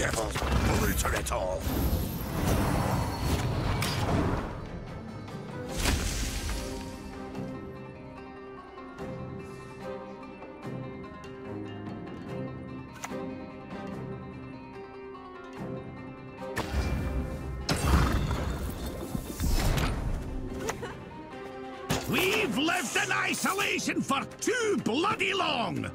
Devils polluted it all. We've lived in isolation for too bloody long!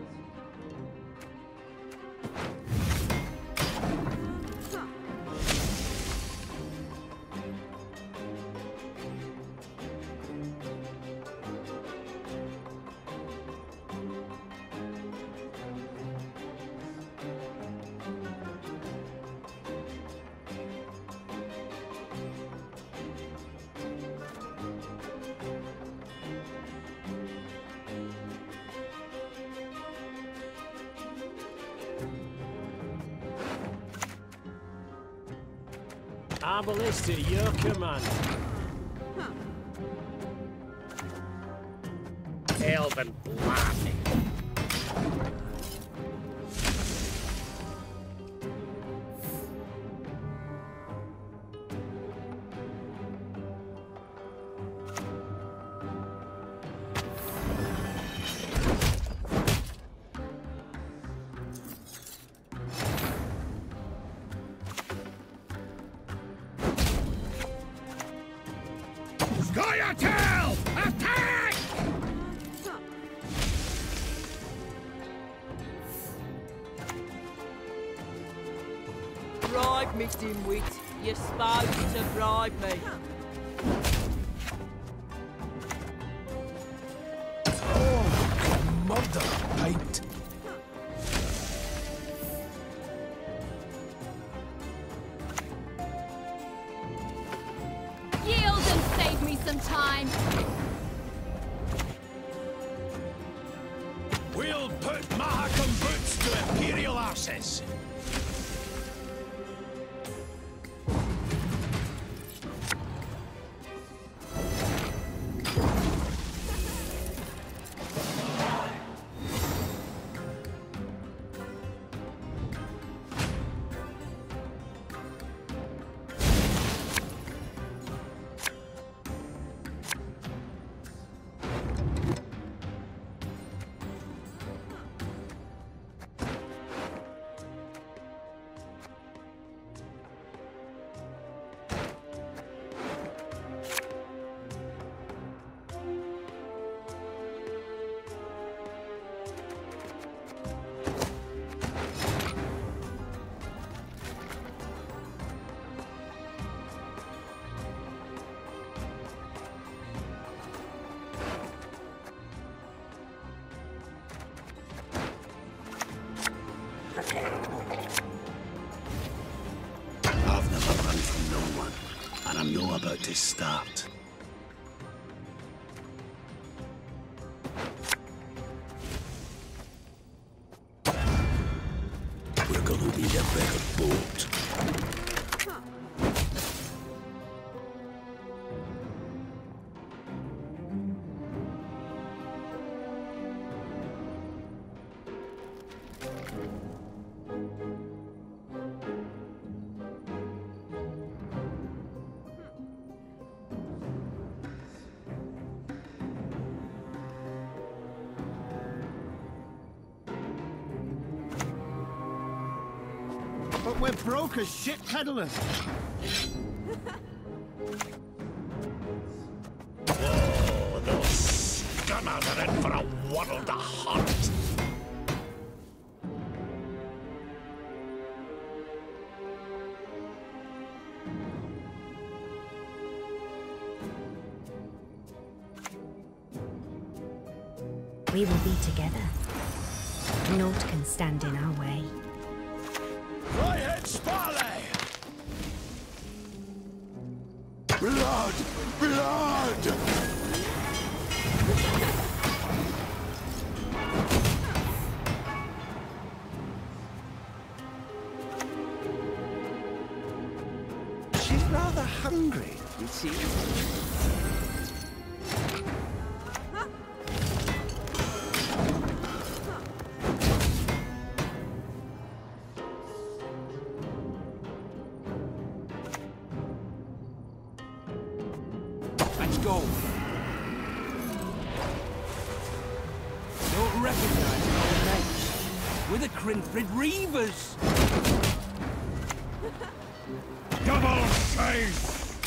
Arbalest at your command. Elven laughing. Scoia'tael! Attack! Bribe me, dimwit. You're supposed to bribe me. Oh, murder, pint. Yield and save me some time. We'll put Mahakam boots to Imperial arses. I've never run from no one, and I'm no about to start. We're gonna need a better boat. But we're broke as shit peddlers. Oh, those gunners are in for a world of hunt. We will be together. Naught can stand in our way. Right-head Sparley! Blood! Blood! She's rather hungry, you see. Let's go. Don't recognize an old mate. We're the Crinfrid Reavers. Double safe!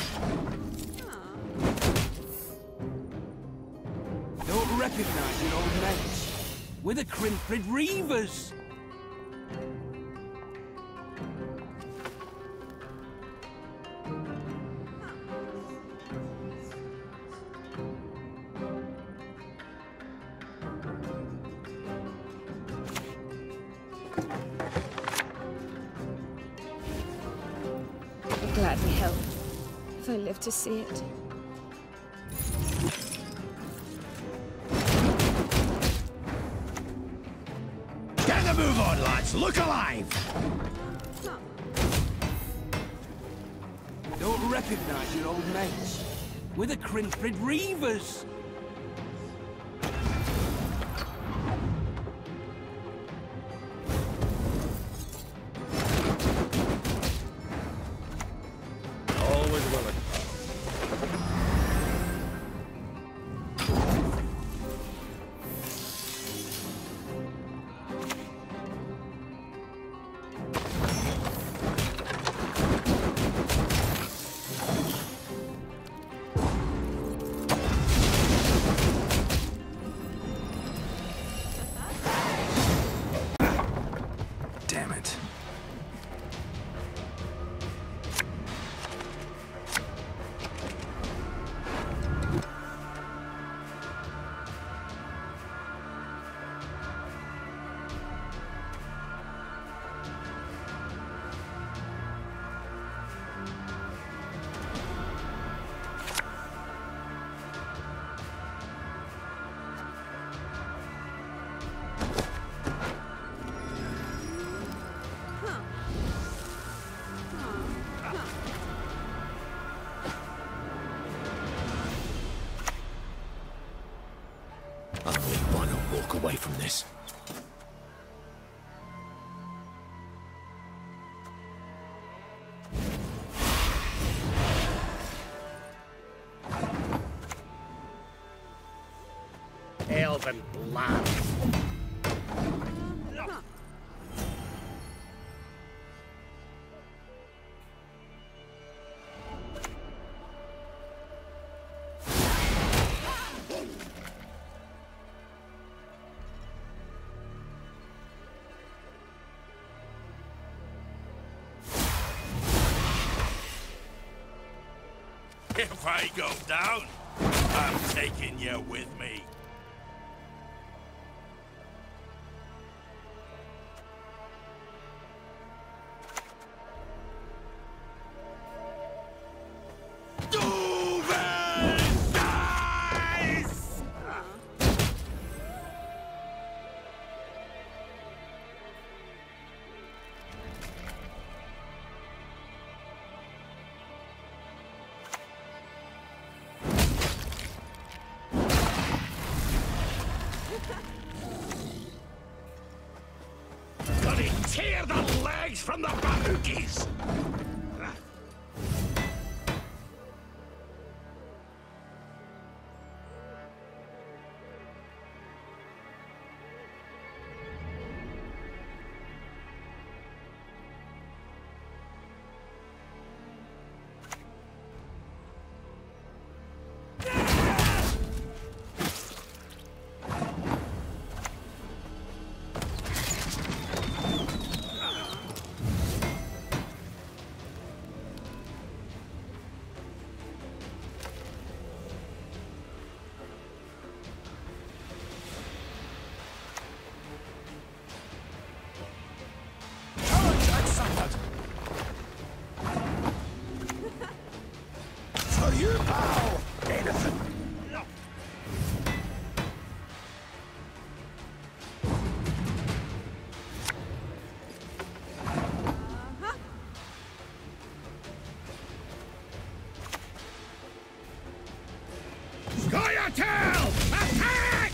Don't recognize an old mate. We're the Crinfrid Reavers. I'll gladly help, if I live to see it. Get a move on, lads! Look alive! Don't recognize your old mates. We're the Crinfrid Reavers. Always willing. Damn it. I'll leave one and walk away from this. Elven blood. If I go down, I'm taking you with me. Gonna tear the legs from the Babuki's! For you, pal! Anything! Scoia'tael! Attack!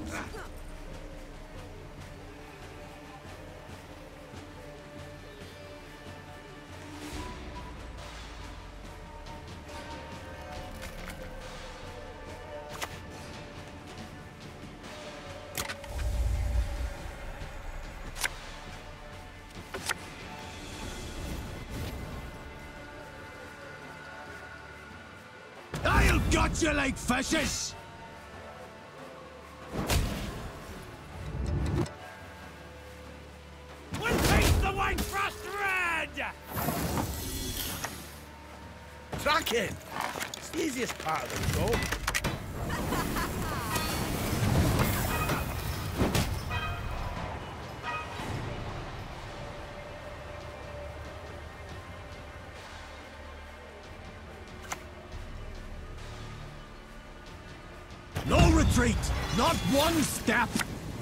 I'll gut you like fishes! We'll paint the white frost red! Tracking! It's the easiest part of the job. No retreat! Not one step!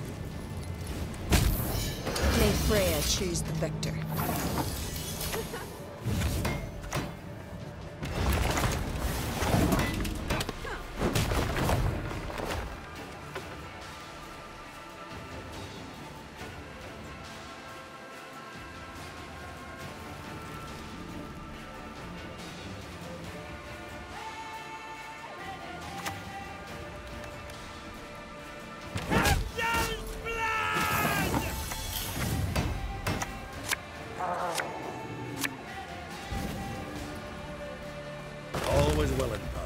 May Freya choose the victor. Always willing, pal.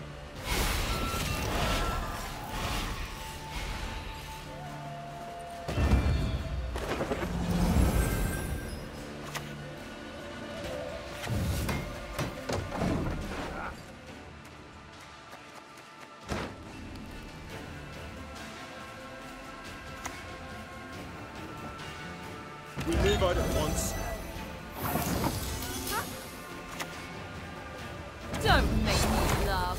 We move out at once. Don't make me laugh.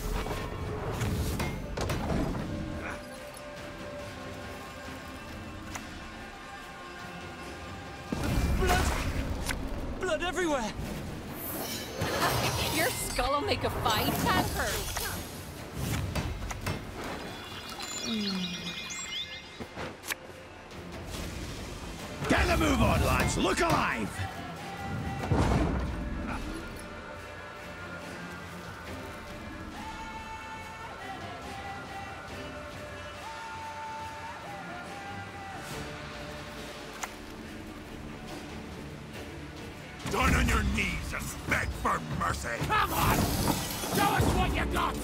Blood everywhere! Your skull'll make a fine tanker. Get the move on, lads! Look alive! Down on your knees and beg for mercy! Come on! Show us what you got!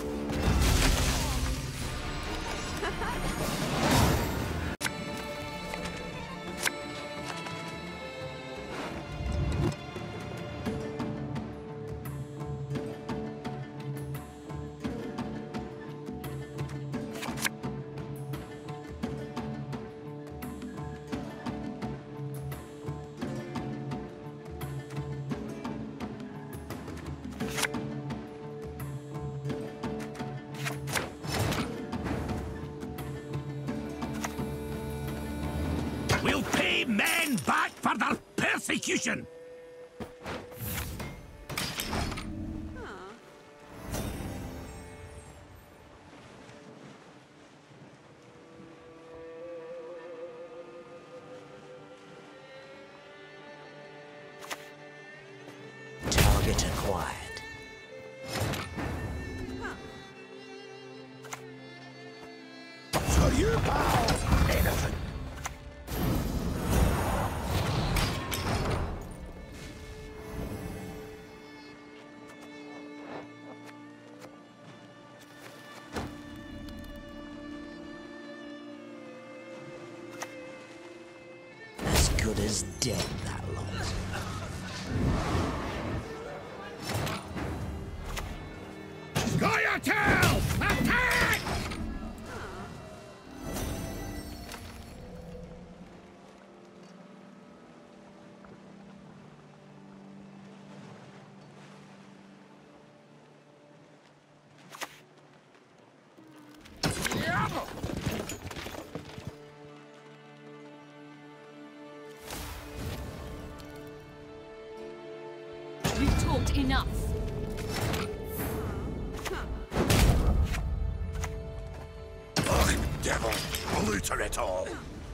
We'll pay men back for their persecution! Target acquired. For you, pal! Anything. As good as dead, that lot. Scoia'tael! Attack! You've talked enough. Fucking devil! I'll lose tutor it all.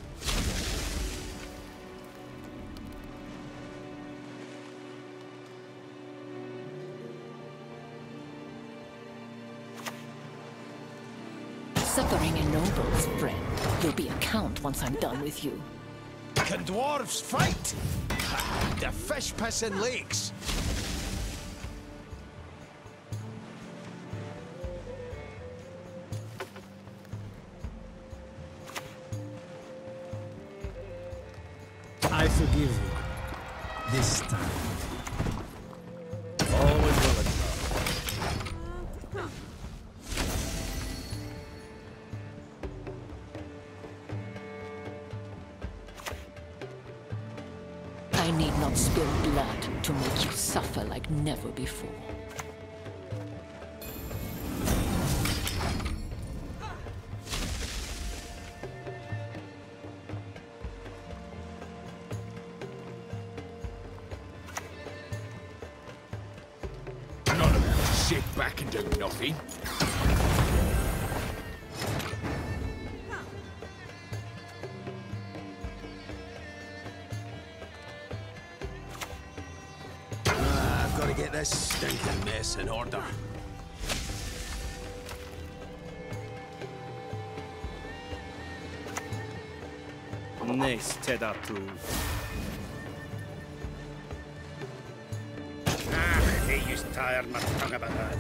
Suffering ennobles, friend. You'll be a count once I'm done with you. Can dwarves fight? The fish piss in lakes. I forgive you. This time. Always willing. I need not spill blood to make you suffer like never before. None of them sit back and do nothing. I've got to get this stinking mess in order. Nice, Tedatu. They used to tire my tongue about that.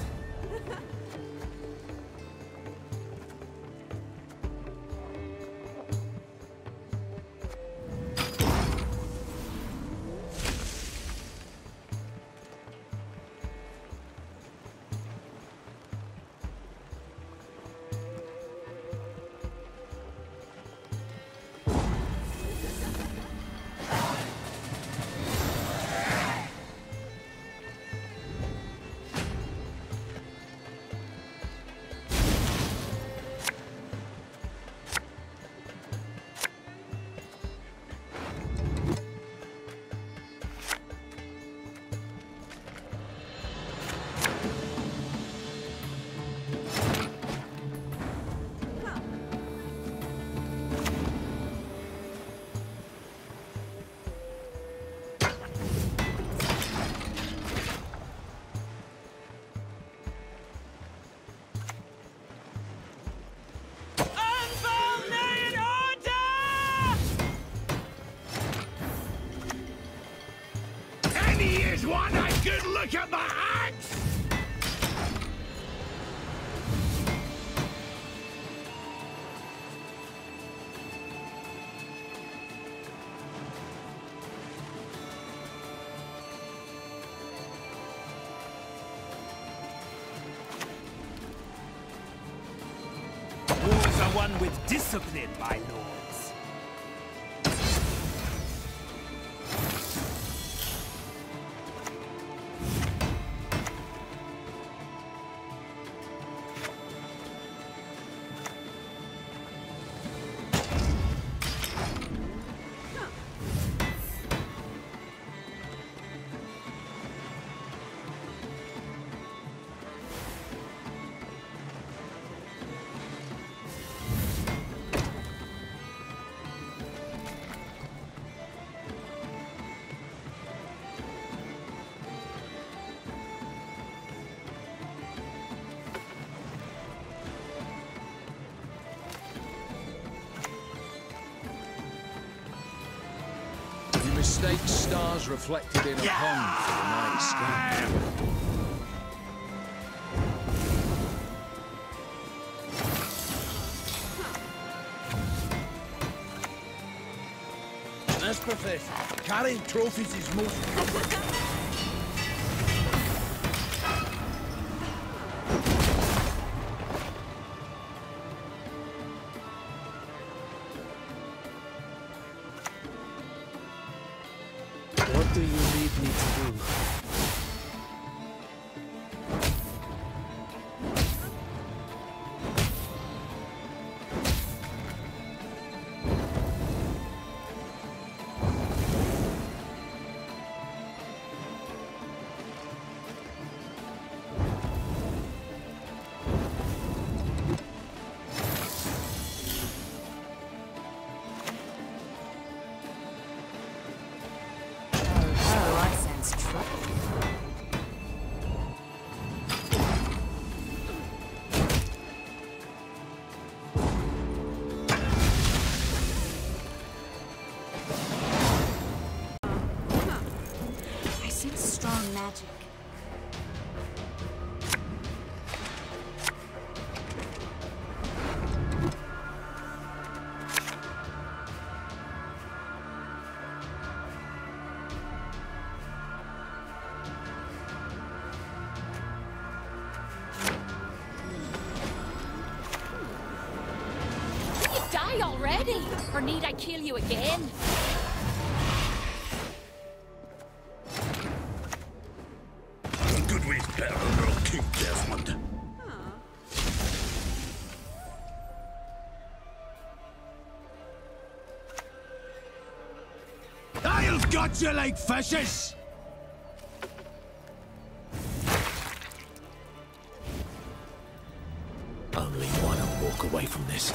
Want a good look at my axe? Wars are won with discipline, my lords. Mistake stars reflected in a pond for the night sky. This profession, carrying trophies is most cumbersome. What do you need me to do? magic. Die already? Or need I kill you again? Good we've better Earl King Desmond. I've got you like fishes! Only one will walk away from this.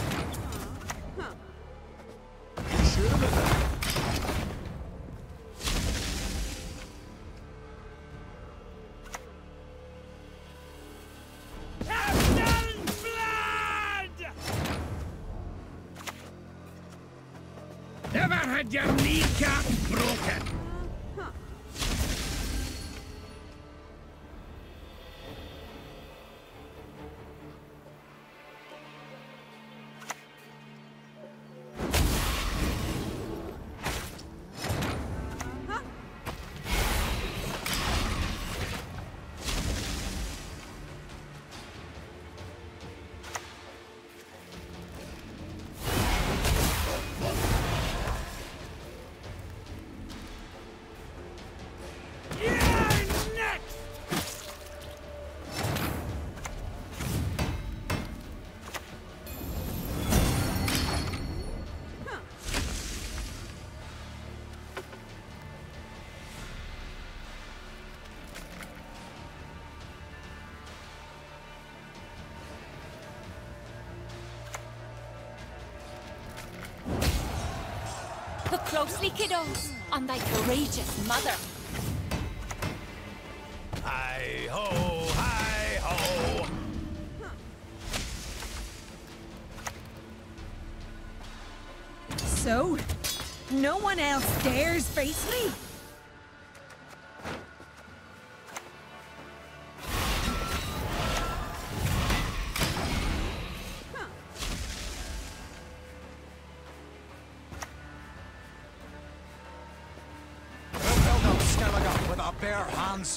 Ever had your kneecap broken? Look closely, kiddos, on thy courageous mother. Hi-ho, hi-ho! So, no one else dares face me? With our bare hands.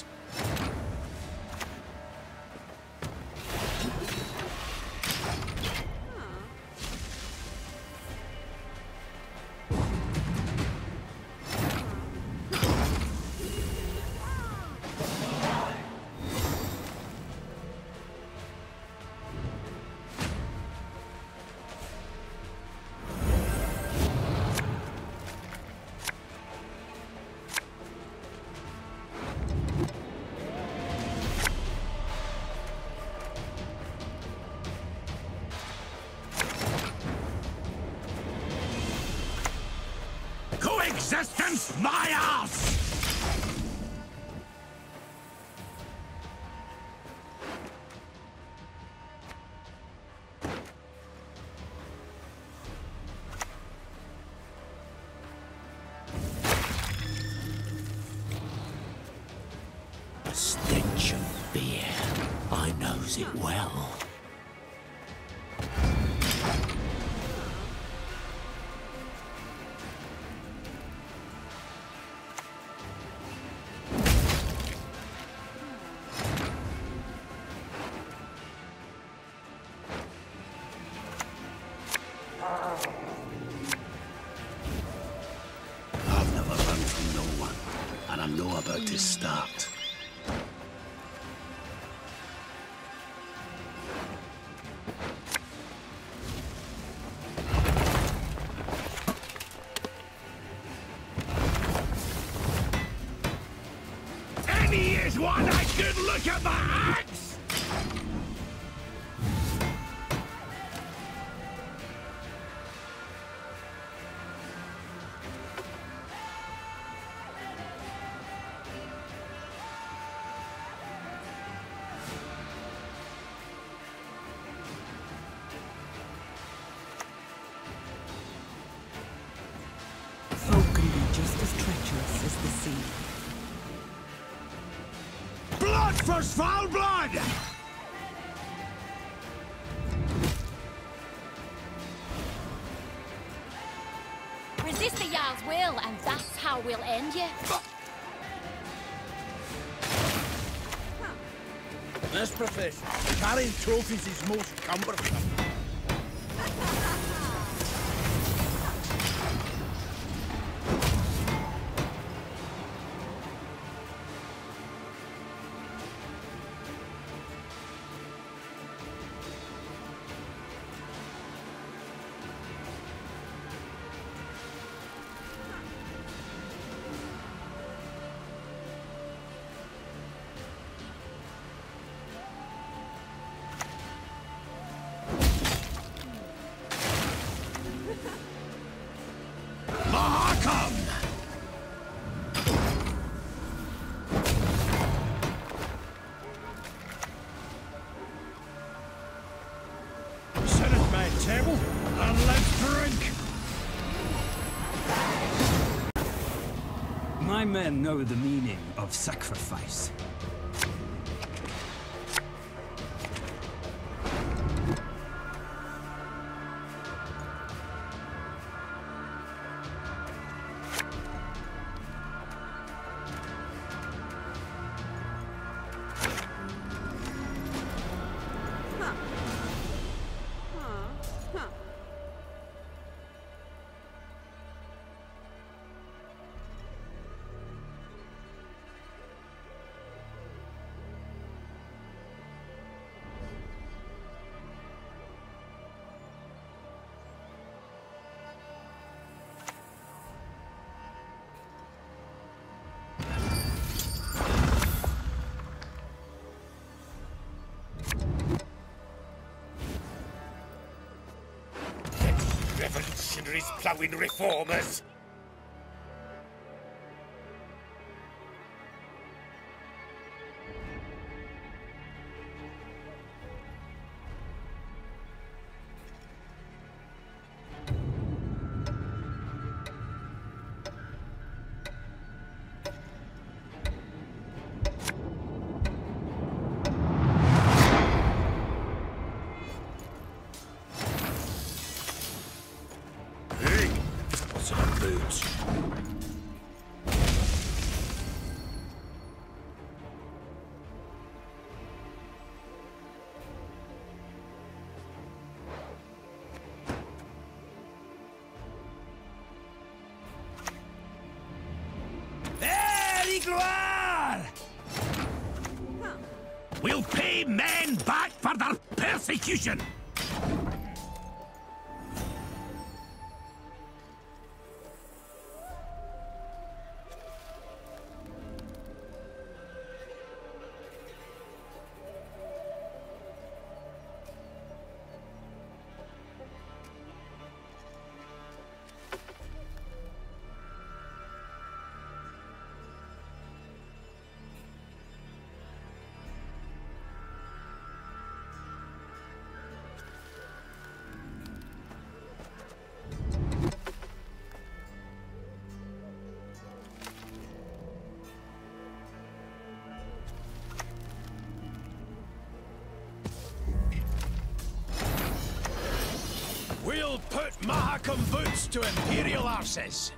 Coexistence, my ass! A stench of beer. I knows it well. I've never run from no one, and I'm no about to start. Any is one I could look at the axe! Folk can be just as treacherous as the sea. Blood for Svalbard! Resist the Jarl's will, and that's how we'll end you. This profession, carrying trophies is most cumbersome. Table, and let's drink! My men know the meaning of sacrifice. Revolutionaries ploughing reformers! We'll pay men back for their persecution! We'll put Mahakam boots to Imperial arses!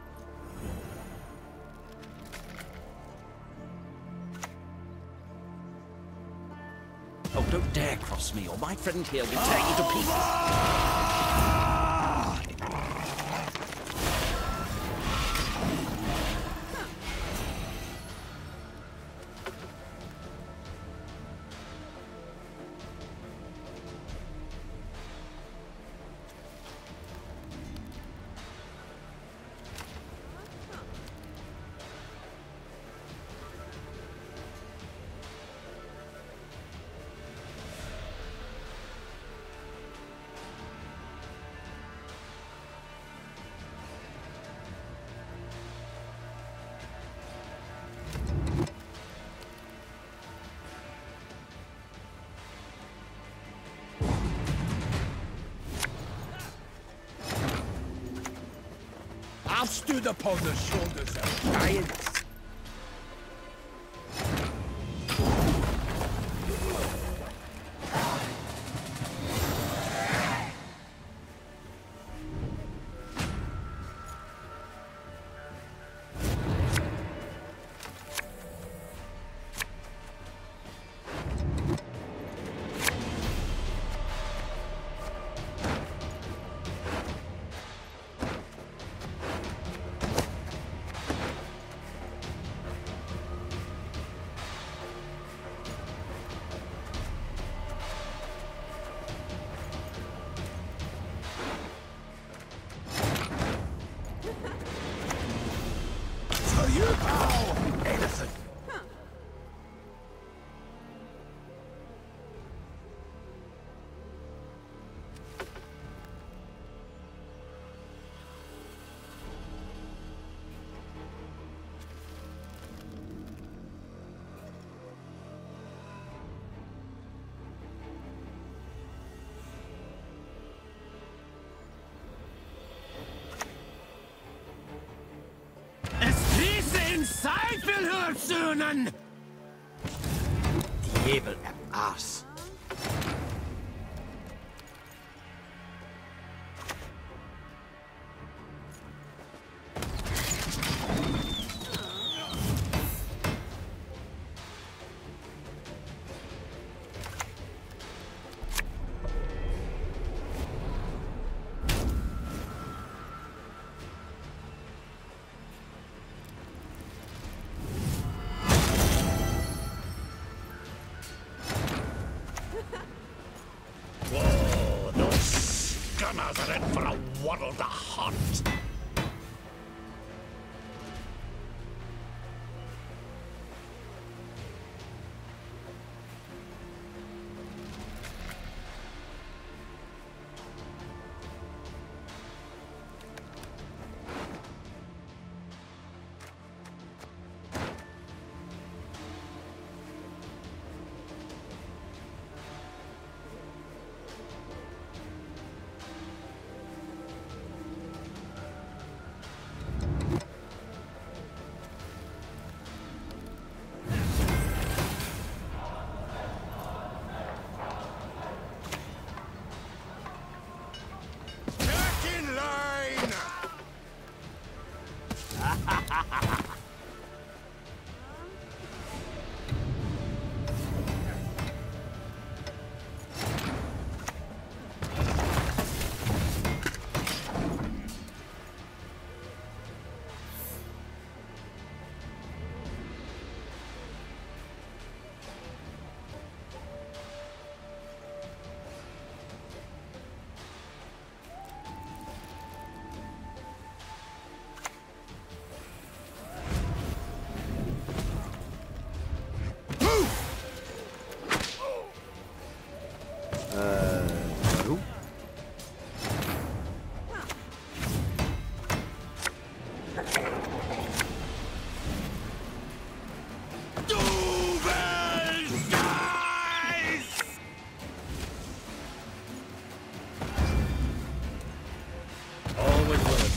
Oh, don't dare cross me, or my friend here will tear you to pieces. I've stood upon the shoulders of giants. Oh, anything. Seifenhörsunen! Djävul är ass. Whoa, those gunners are in for a world of hunt. Vadå? Always willing.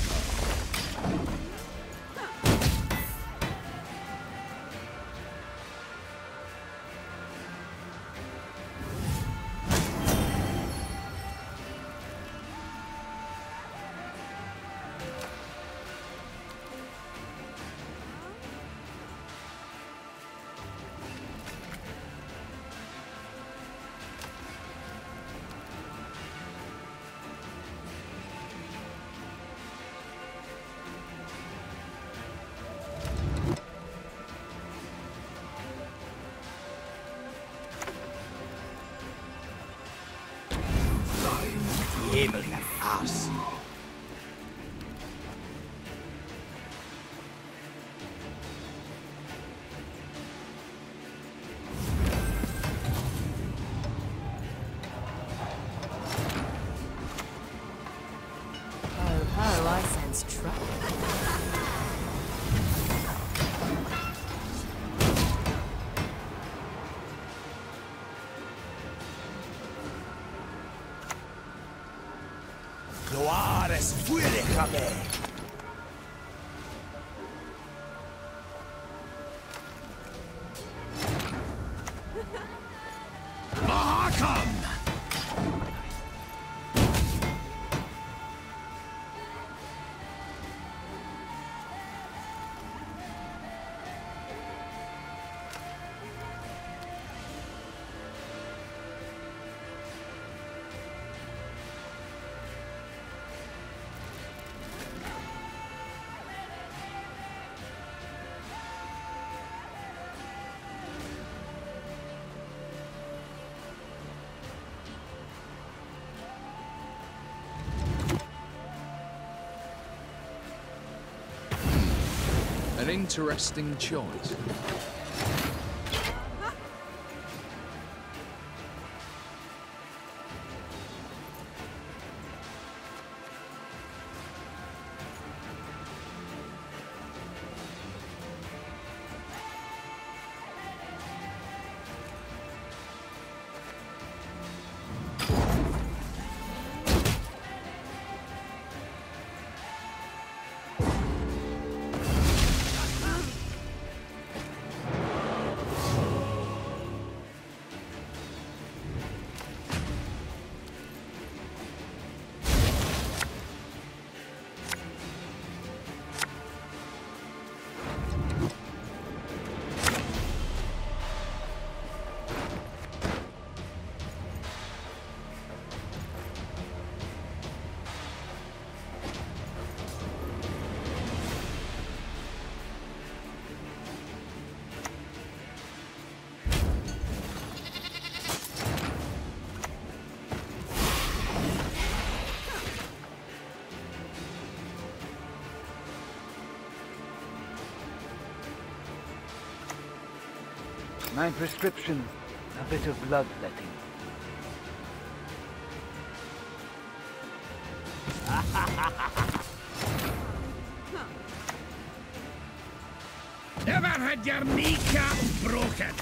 Djävul är ass. Oh, I sense trouble. Loares fuérejame. Mahakam! An interesting choice. My prescription, a bit of bloodletting. Ever had your kneecap broken?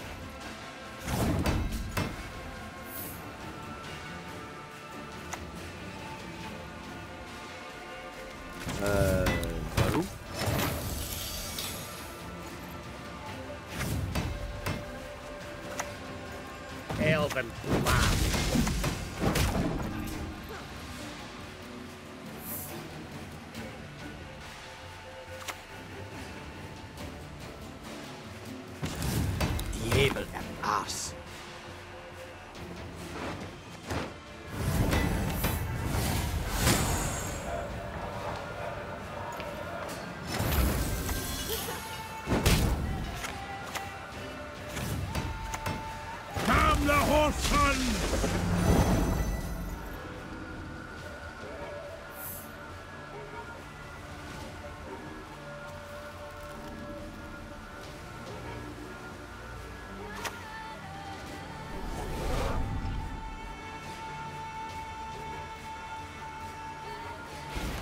Warum? Elven blood. Diabel and ass. Come the horseman!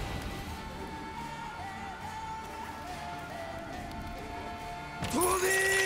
To the